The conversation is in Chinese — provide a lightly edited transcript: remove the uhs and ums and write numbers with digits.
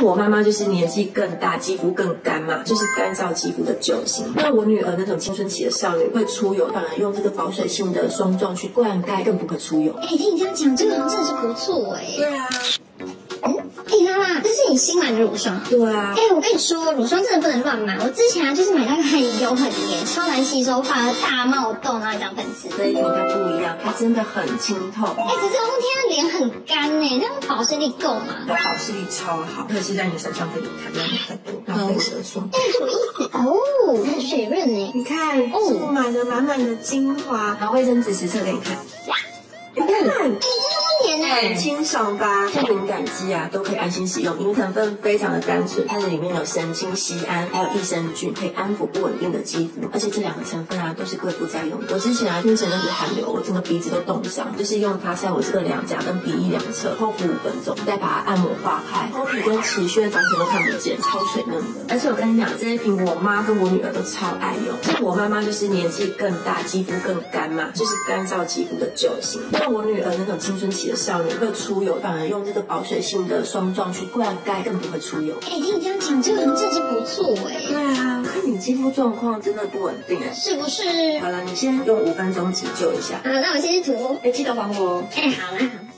像我妈妈就是年纪更大，肌肤更干嘛，就是干燥肌肤的救星。那我女儿那种青春期的少女会出油，反而用这个保水性的霜状去灌溉，更不会出油。 听你这样讲，这个好像真的是不错对啊。 妈妈，这是你新买的乳霜？ 对啊。 我跟你说，乳霜真的不能乱买。我之前就是买到一个很油很黏，超难吸收，反而大冒痘，然后长粉刺。 这一瓶它不一样，它真的很清透。 可是冬天脸很干呢，这样保湿力够吗？ 保湿力超好，可是在你手上给你看，让你看多，然后配舌霜。 什么意思？哦，很水润呢。 你看，注满了满满的精华，然后卫生纸实测给你看。你看。很清爽吧？像敏感肌啊，都可以安心使用，因为成分非常的单纯，它的里面有神清酰胺，还有益生菌，可以安抚不稳定的肌肤。而且这两个成分啊，都是贵妇在用的。我之前因为前阵子寒流，我整个鼻子都冻伤，就是用它在我这个两颊跟鼻翼两侧厚敷5分钟，再把它按摩化开，头皮跟起屑完全都看不见，超水嫩的。而且我跟你讲，这一瓶我妈跟我女儿都超爱用。像我妈妈就是年纪更大，肌肤更干嘛，就是干燥肌肤的救星。那我女儿那种青春期的少女会出油，反而用这个保水性的霜状去灌溉，更不会出油。 听你这样讲，这个好像真的是不错对啊，看你肌肤状况真的不稳定是不是？ 好了，你先用5分钟急救一下。 好，那我先去涂。 记得还我哦。 好啦。